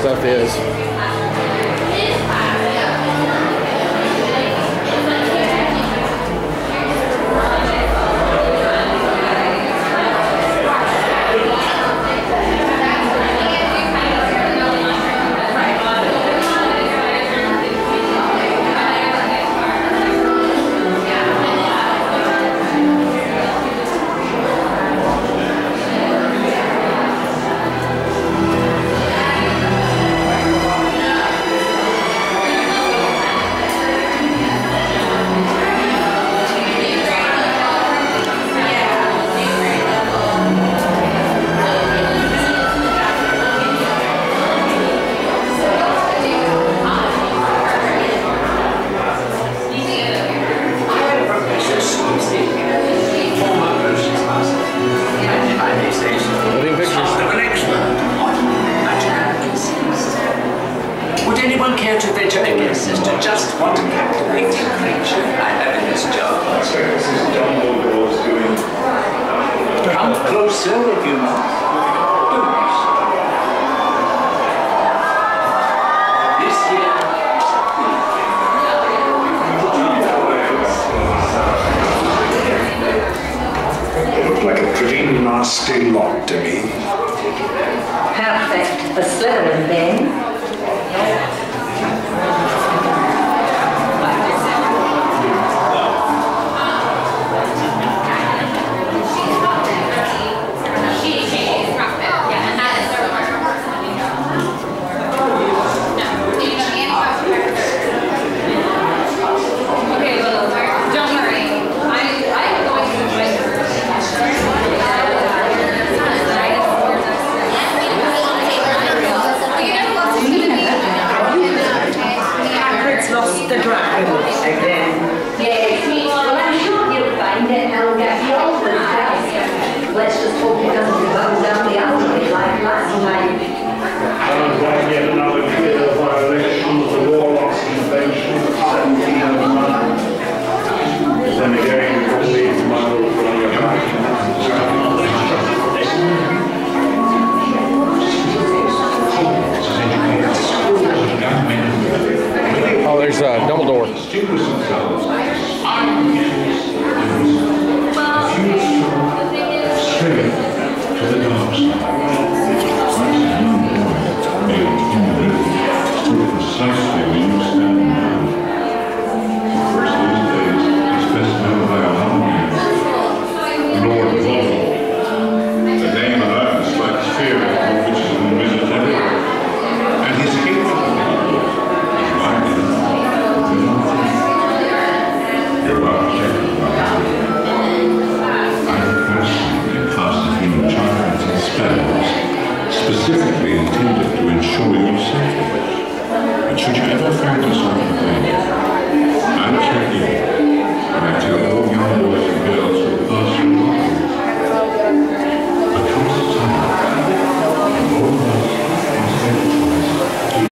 stuff is. Would anyone care to venture a guess as to just what captivating creature I have in this jar? That's what Mrs. Dumbledore's doing. Come closer if you must. This here. It looked like a pretty nasty lot to me. Perfect for Slytherin then. The dragon again. Yes, well I'm sure you'll find it, Helga. He always does. Let's just hope it doesn't run down the alleyway like last time. I'm going to get another clear violation of the Warlocks Convention of 1709. Then again, you will leave my little brother Oh, there's Dumbledore. To the dark precisely where you stand now. These days, it's best known by our name, Lord Voldemort. The name alone strikes fear of witches and wizards everywhere, and his hatred of people is likely to You're well protected by I personally cast a few enchantments and spells specifically intended to ensure your safety. But should you ever find yourself in danger,